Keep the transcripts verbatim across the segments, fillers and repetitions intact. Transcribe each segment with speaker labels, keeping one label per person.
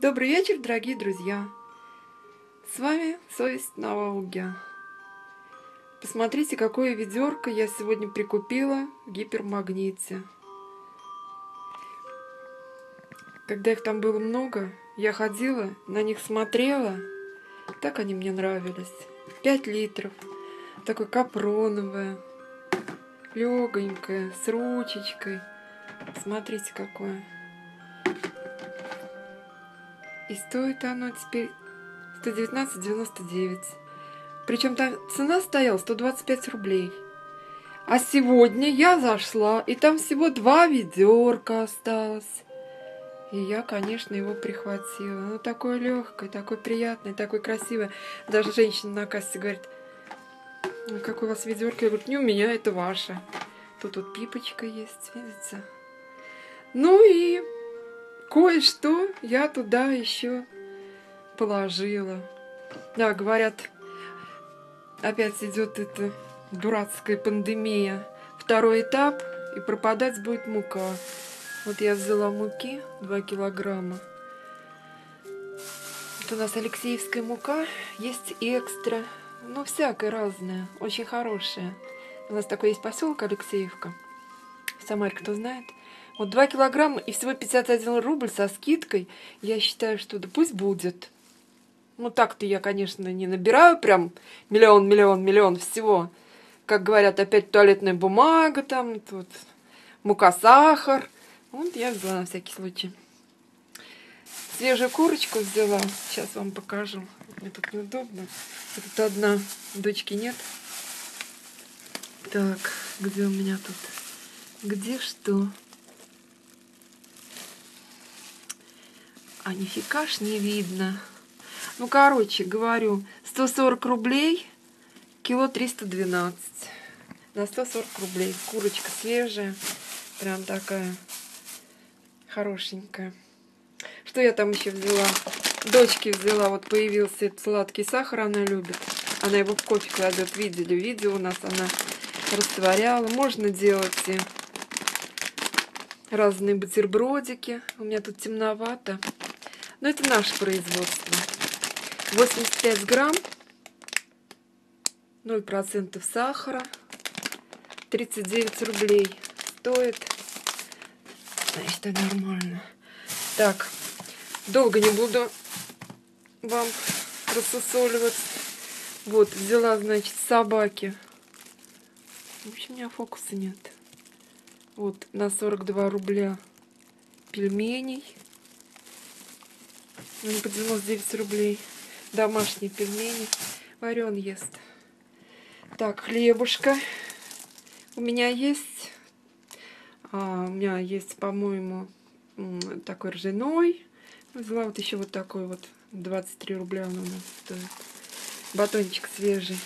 Speaker 1: Добрый вечер, дорогие друзья! С вами Совесть на Волге. Посмотрите, какое ведерко я сегодня прикупила в гипермагните. Когда их там было много, я ходила, на них смотрела. Так они мне нравились. пять литров. Такое капроновое, легонькое, с ручечкой. Смотрите, какое. И стоит оно теперь сто девятнадцать девяносто девять. Причем там цена стояла сто двадцать пять рублей. А сегодня я зашла, и там всего два ведерка осталось. И я, конечно, его прихватила. Ну, такое легкое, такое приятное, такое красивое. Даже женщина на кассе говорит: ну, какое у вас ведерко? Я говорю: не у меня, это ваше. Тут вот пипочка есть, видите? Ну и кое-что я туда еще положила. Да, говорят, опять идет эта дурацкая пандемия. Второй этап, и пропадать будет мука. Вот я взяла муки два килограмма. Вот у нас алексеевская мука, есть экстра. Ну, всякая разная, очень хорошая. У нас такой есть поселок Алексеевка. В Самаре, кто знает. Вот два килограмма и всего пятьдесят один рубль со скидкой. Я считаю, что да пусть будет. Ну, так-то я, конечно, не набираю прям миллион, миллион, миллион всего. Как говорят, опять туалетная бумага там, тут мука, сахар. Вот я взяла на всякий случай. Свежую курочку взяла. Сейчас вам покажу. Мне тут неудобно. Тут одна, дочки нет. Так, где у меня тут? Где что? А нифига ж не видно. Ну, короче, говорю, сто сорок рублей, кило триста двенадцать. На сто сорок рублей. Курочка свежая, прям такая хорошенькая. Что я там еще взяла? Дочке взяла, вот появился этот сладкий сахар, она любит. Она его в кофе кладет, видели, видео у нас она растворяла. Можно делать и разные бутербродики. У меня тут темновато. Но это наше производство. восемьдесят пять грамм, ноль процентов сахара, тридцать девять рублей стоит. Значит, это нормально. Так, долго не буду вам рассусоливать. Вот, взяла, значит, собаки. В общем, у меня фокуса нет. Вот, на сорок два рубля пельменей. Ну, по девяносто девять рублей. Домашние пельмени. Варен ест. Так, хлебушка у меня есть. А, у меня есть, по-моему, такой ржаной. Взяла вот еще вот такой вот. двадцать три рубля он у нас стоит. Батончик свежий.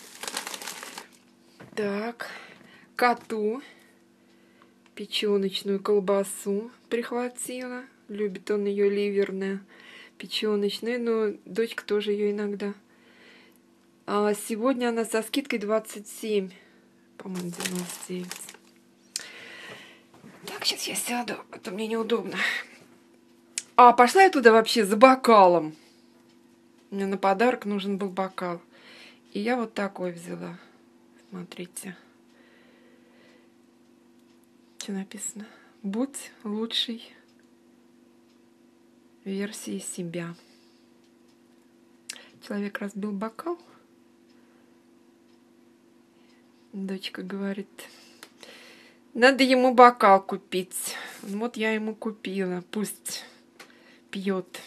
Speaker 1: Так. Коту печеночную колбасу прихватила. Любит он ее ливерная. Печеночная, но дочка тоже ее иногда. А сегодня она со скидкой двадцать семь, по-моему, девяносто девять. Так, сейчас я сяду, а то мне неудобно. А пошла я туда вообще за бокалом. Мне на подарок нужен был бокал. И я вот такой взяла. Смотрите. Что написано? Будь лучшей версии себя. Человек разбил бокал. Дочка говорит: надо ему бокал купить. Вот я ему купила. Пусть пьет,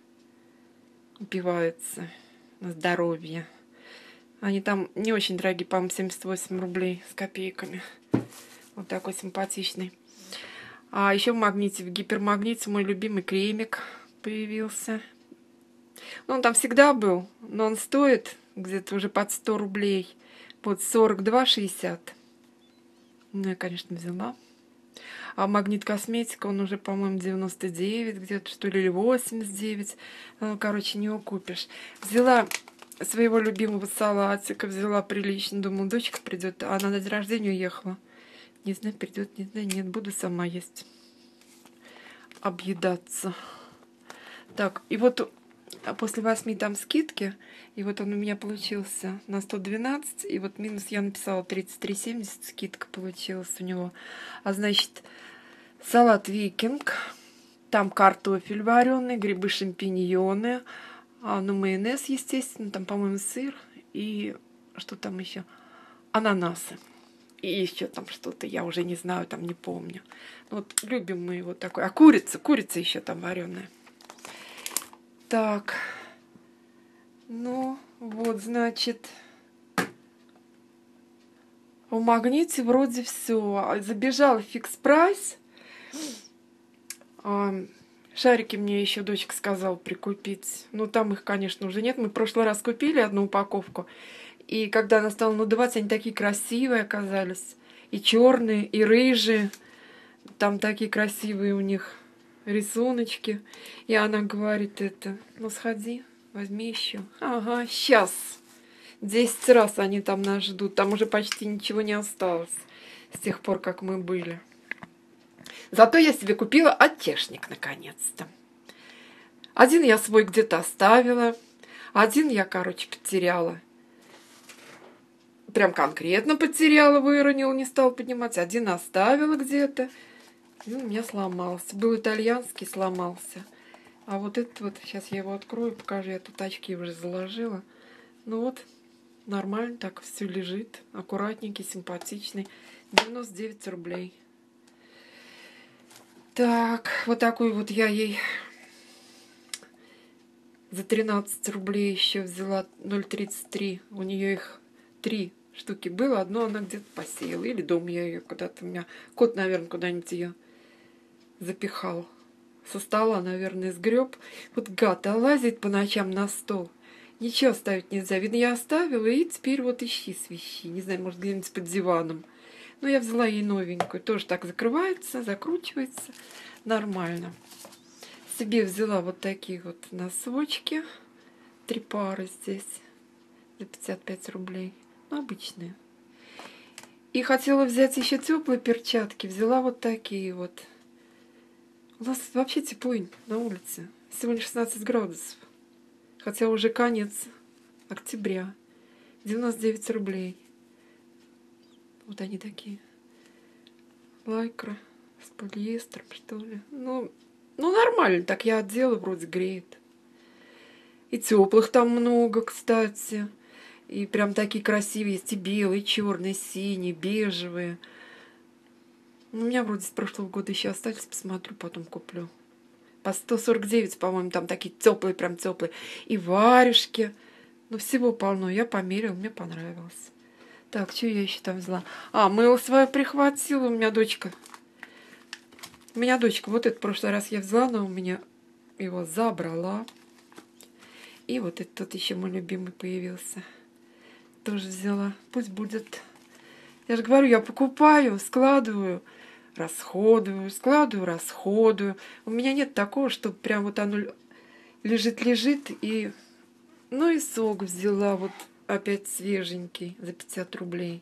Speaker 1: упивается на здоровье. Они там не очень дорогие, по-моему, семьдесят восемь рублей с копейками. Вот такой симпатичный. А еще в магните, в гипермагните мой любимый кремик появился. Ну, он там всегда был, но он стоит где-то уже под сто рублей. Вот сорок два шестьдесят. Ну, я, конечно, взяла. А магнит косметика, он уже, по-моему, девяносто девять где-то, что ли, или восемьдесят девять. Ну, короче, не купишь. Взяла своего любимого салатика, взяла прилично. Думала, дочка придет, а она на день рождения уехала. Не знаю, придет, не знаю, нет, буду сама есть. Объедаться. Так, и вот после восьми там скидки, и вот он у меня получился на сто двенадцать, и вот минус я написала тридцать три семьдесят, скидка получилась у него. А значит, салат викинг, там картофель вареный, грибы шампиньоны, а, ну майонез, естественно, там, по-моему, сыр и что там еще? Ананасы. И еще там что-то, я уже не знаю, там не помню. Вот любим мы его такой. А курица, курица еще там вареная. Так, ну вот, значит, в Магните вроде все. Забежал фикс прайс. Шарики мне еще дочка сказала прикупить. Ну, там их, конечно, уже нет. Мы в прошлый раз купили одну упаковку. И когда она стала надувать, они такие красивые оказались. И черные, и рыжие. Там такие красивые у них рисуночки. И она говорит это, ну сходи, возьми еще. Ага, сейчас. Десять раз они там нас ждут. Там уже почти ничего не осталось с тех пор, как мы были. Зато я себе купила оттешник наконец-то. Один я свой где-то оставила. Один я, короче, потеряла. Прям конкретно потеряла, выронила, не стала поднимать. Один оставила где-то. И у меня сломался. Был итальянский, сломался. А вот этот вот, сейчас я его открою, покажу. Я тут очки уже заложила. Ну вот, нормально так все лежит. Аккуратненький, симпатичный. девяносто девять рублей. Так, вот такой вот я ей за тринадцать рублей еще взяла ноль тридцать три. У нее их три штуки было. Одно она где-то посеяла. Или дома я ее куда-то... У меня кот, наверное, куда-нибудь ее запихал. Со стола, наверное, сгреб. Вот гад, а лазит по ночам на стол. Ничего оставить нельзя. Видно, я оставила, и теперь вот ищи свищи. Не знаю, может, где-нибудь под диваном. Но я взяла ей новенькую. Тоже так закрывается, закручивается. Нормально. Себе взяла вот такие вот носочки. Три пары здесь. За пятьдесят пять рублей. Ну, обычные. И хотела взять еще теплые перчатки. Взяла вот такие вот. У нас вообще тепло на улице. Сегодня шестнадцать градусов. Хотя уже конец октября. девяносто девять рублей. Вот они такие. Лайкра с полиэстером, что ли. Ну, ну нормально. Так я одела, вроде греет. И теплых там много, кстати. И прям такие красивые есть. И белые, и черные, синие, бежевые. У меня вроде с прошлого года еще остались. Посмотрю, потом куплю. По сто сорок девять, по-моему, там такие теплые, прям теплые. И варежки. Ну, всего полно. Я померила, мне понравилось. Так, что я еще там взяла? А, мыло свое прихватила. У меня дочка. У меня дочка. Вот это в прошлый раз я взяла, но у меня его забрала. И вот этот тут еще мой любимый появился. Тоже взяла. Пусть будет. Я же говорю, я покупаю, складываю, расходую, складываю, расходую. У меня нет такого, чтобы прям вот оно лежит-лежит. И... Ну и сок взяла вот опять свеженький за пятьдесят рублей.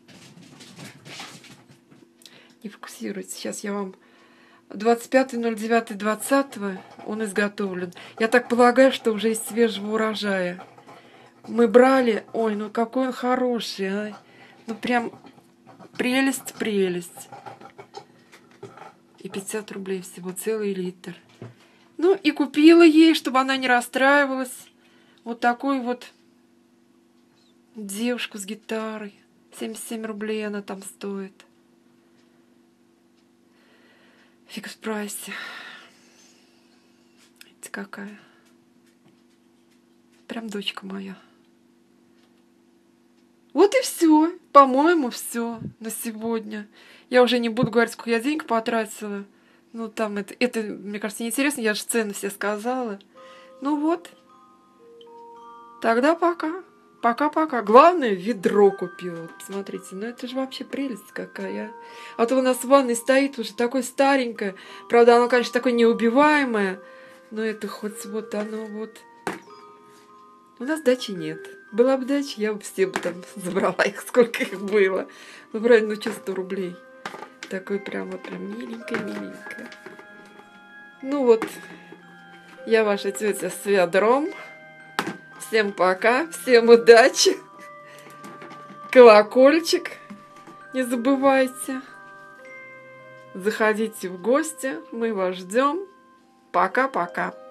Speaker 1: Не фокусируется. Сейчас я вам... двадцать пятое ноль девятое двадцатого он изготовлен. Я так полагаю, что уже из свежего урожая. Мы брали... Ой, ну какой он хороший, а. Ну прям прелесть, прелесть. И пятьдесят рублей всего, целый литр. Ну и купила ей, чтобы она не расстраивалась. Вот такой вот девушку с гитарой. семьдесят семь рублей она там стоит. Фикс прайсе. Видите, какая. Прям дочка моя. Вот и все. По-моему, все на сегодня. Я уже не буду говорить, сколько я денег потратила. Ну, там это, это мне кажется, неинтересно. Я же цены все сказала. Ну вот. Тогда пока. Пока-пока. Главное, ведро купила. Вот, посмотрите, ну это же вообще прелесть какая. А то у нас в ванной стоит уже такое старенькое. Правда, оно, конечно, такое неубиваемое. Но это хоть вот оно вот. У нас дачи нет. Была бы дача, я бы все бы там забрала их, сколько их было. Ну, правильно, ну, что сто рублей. Такой прям вот прям миленькая-миленькая. Ну вот. Я ваша тетя с ведром. Всем пока, всем удачи. Колокольчик не забывайте. Заходите в гости, мы вас ждем. Пока-пока.